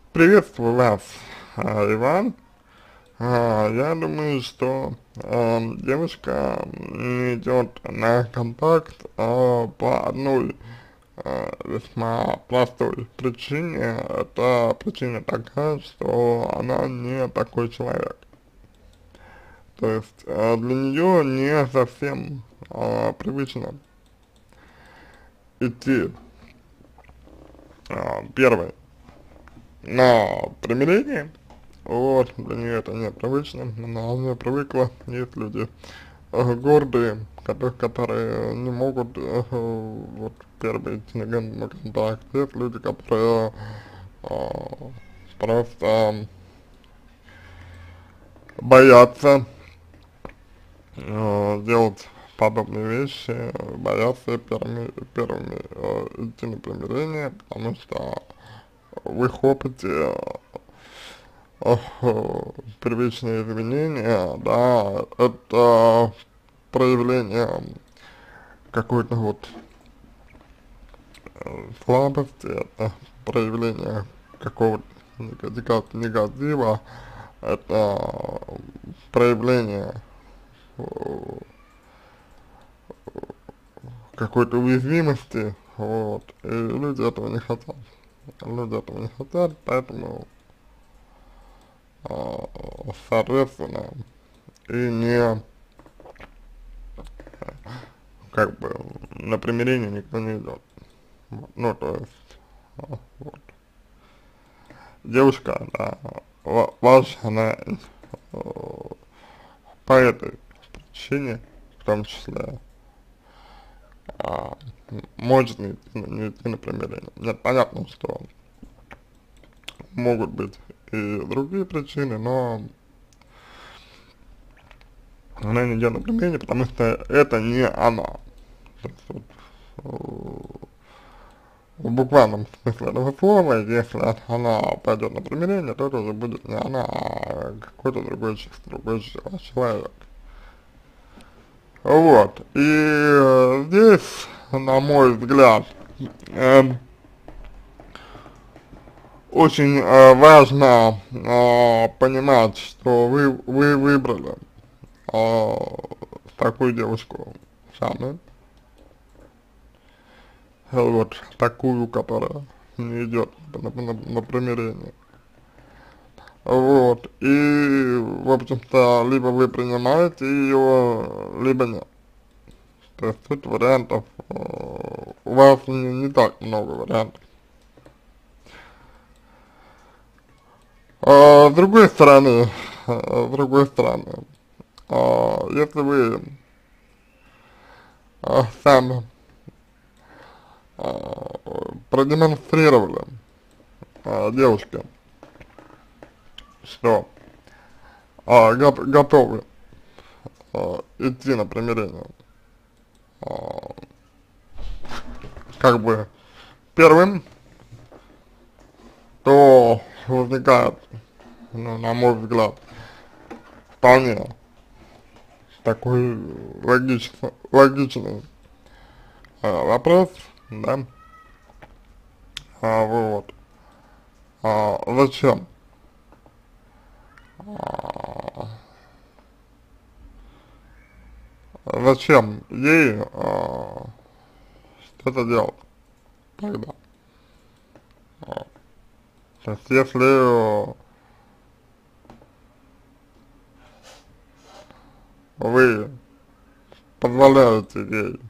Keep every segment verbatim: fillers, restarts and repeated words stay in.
Приветствую вас, а, Иван. А, я думаю, что а, девушка не идет на контакт а, по одной а, весьма простой причине. Это причина такая, что она не такой человек. То есть а, для нее не совсем а, привычно идти, а, первое, на примирение. Вот, для нее это непривычно, она не привыкла, есть люди э, гордые, которые, которые не могут э, вот первый идти на, кон- на контакт, есть люди, которые э, просто боятся э, делать подобные вещи, боятся первыми, первыми э, идти на примирение, потому что в их опыте ох, э, первичные изменения, да, это проявление какой-то вот э, слабости, это проявление какого-то нега- негатива, это проявление э, какой-то уязвимости, вот, и люди этого не хотят, люди этого не хотят, поэтому, э, соответственно, и не, как бы, на примирение никто не идет. Вот, ну, то есть, а, вот. Девушка, да, ва- ваша, она э, по этой причине, в том числе, а, может не идти, на- не идти на примирение. Нет, понятно, что могут быть и другие причины, но она не идет на примирение, потому что это не она. То есть, вот, э, в буквальном смысле этого слова, если она пойдет на примирение, то это уже будет не она, а какой-то другой, ч- другой ч- человек. Вот, и э, здесь, на мой взгляд, эм, очень э, важно э, понимать, что вы, вы выбрали э, такую девушку сами, э, вот, такую, которая не идет на, на, на примирение. Вот, и, в общем-то, либо вы принимаете ее, либо нет. То есть тут вариантов, э, у вас не, не так много вариантов. А, с другой стороны, а, с другой стороны, а, если вы а, сами а, продемонстрировали а, девушке, что а, го- готовы а, идти на примирение, а, как бы первым, то возникает, ну, на мой взгляд, вполне такой логичный, логичный а, вопрос, да, а, вот, а, зачем, а, зачем ей а, что-то делать тогда. А, то есть если э, вы позволяете ей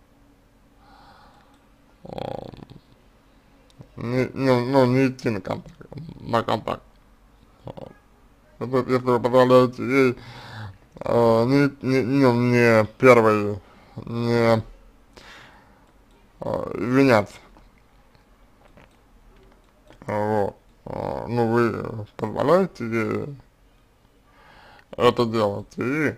а, не, не, ну, не идти на контакт, на контакт. Вот. Это если вы позволяете ей а, не, не, ну, не первой, не а, извиняться, вот. А, ну, вы позволяете ей это делать, и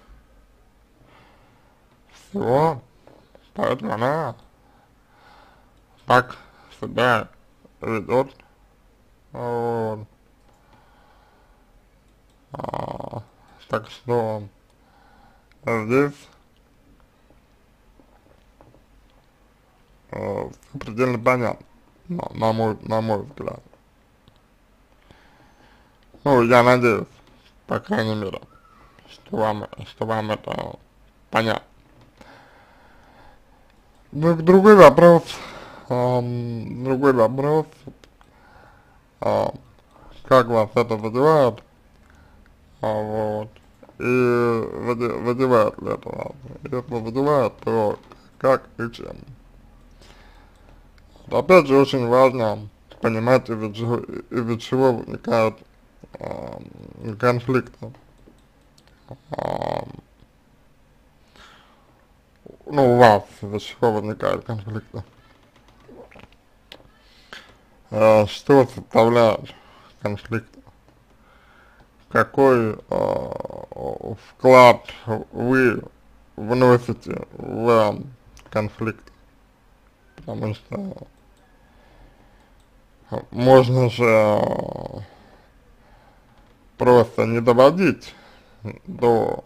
все, поэтому она так себя ведет, вот. А, так что здесь э, всё предельно понятно, на, на мой, на мой взгляд. Ну, я надеюсь, по крайней мере, что вам, что вам это понятно. Друг, другой вопрос, эм, другой вопрос, э, как вас это задевает, а, вот, и заде- задевает ли это вас? Если задевает, то как и чем? Опять же, очень важно понимать, из-за чего, из-за чего возникают э, конфликты. Э, ну, у вас из-за чего возникают конфликты. Э, что составляет конфликт? Какой э, вклад вы вносите в конфликт? Потому что можно же э, просто не доводить до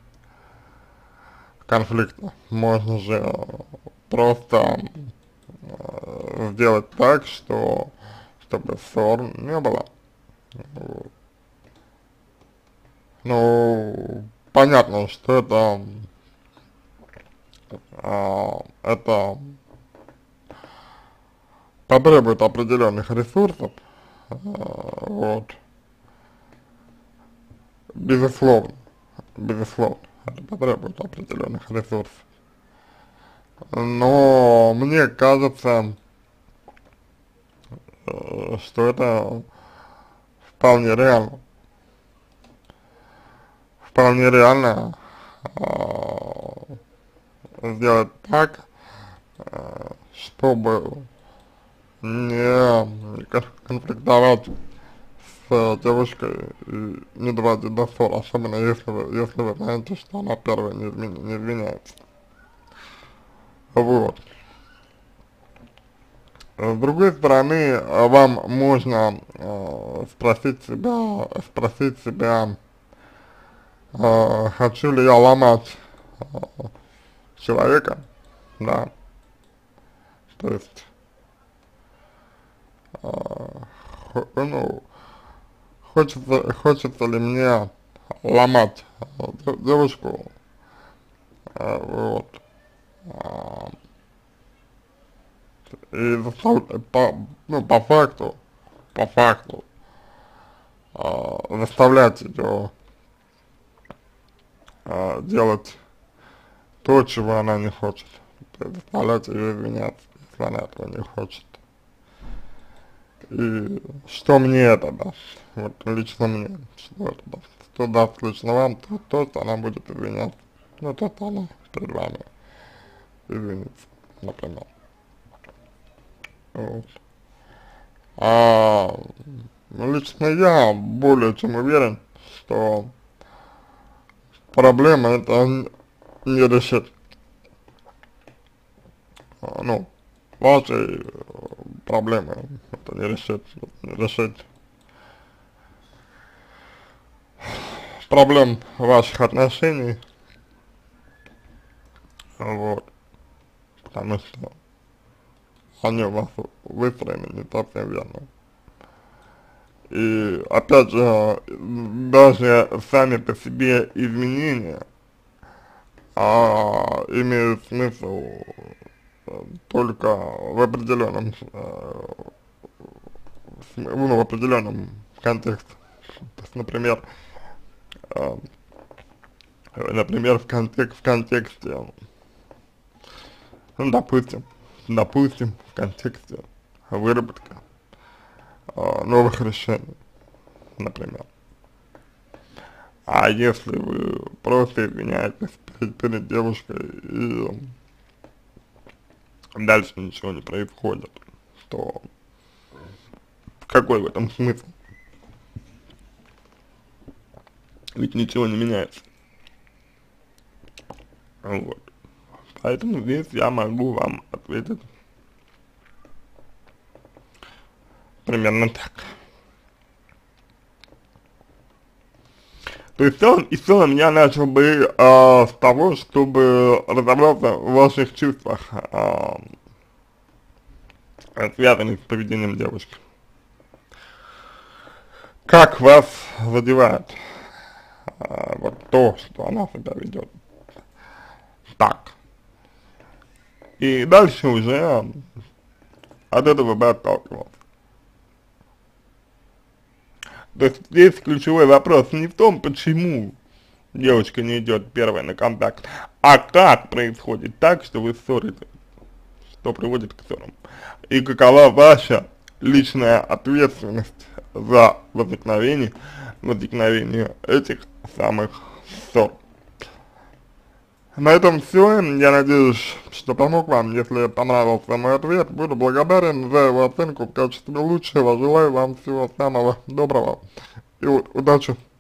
конфликта. Можно же э, просто э, сделать так, что чтобы ссор не было. Вот. Ну, понятно, что это а, это потребует определенных ресурсов, а, вот, безусловно, безусловно, это потребует определенных ресурсов. Но мне кажется, э, что это вполне реально, вполне реально а, сделать так, а, чтобы не конфликтовать с девушкой и не доводить до ссор, особенно если вы, если вы знаете, что она первая не, измен, не извиняется. Вот. С другой стороны, вам можно э, спросить себя, спросить себя, э, хочу ли я ломать э, человека, да, то есть, э, хо, ну, хочется, хочется ли мне ломать э, девушку, э, вот, э, и застав, по, ну, по факту, по факту, э, заставлять ее э, делать то, чего она не хочет, то есть заставлять ее извиняться, если она этого не хочет. И что мне это даст, вот лично мне, что это даст, что даст лично вам, то, то, что она будет извиняться, ну, то, что она перед вами извинится, например. Вот. А лично я более чем уверен, что проблема это не решит, а, ну, вашей проблемы это не решит, не решит проблем ваших отношений, вот, потому что они у вас выстроены не совсем верно. И опять же, даже сами по себе изменения а, имеют смысл э, только в определенном, э, ну, в определенном контексте. То есть, например, э, например, в, контек в контексте, ну, допустим, допустим, в контексте выработки э, новых решений, например. А если вы просто извиняетесь перед, перед девушкой и дальше ничего не происходит, то какой в этом смысл? Ведь ничего не меняется. Вот. Поэтому здесь я могу вам ответить примерно так. То есть в целом, и в целом я начал бы э, с того, чтобы разобраться в ваших чувствах, э, связанных с поведением девушки. Как вас задевает а, вот то, что она себя ведет так. И дальше уже от этого бы отталкивался. То есть здесь ключевой вопрос не в том, почему девочка не идет первой на контакт, а как происходит так, что вы ссоритесь, что приводит к ссорам. И какова ваша личная ответственность за возникновение, возникновение этих самых ссор. На этом все. Я надеюсь, что помог вам. Если понравился мой ответ, буду благодарен за его оценку в качестве лучшего. Желаю вам всего самого доброго и удачи.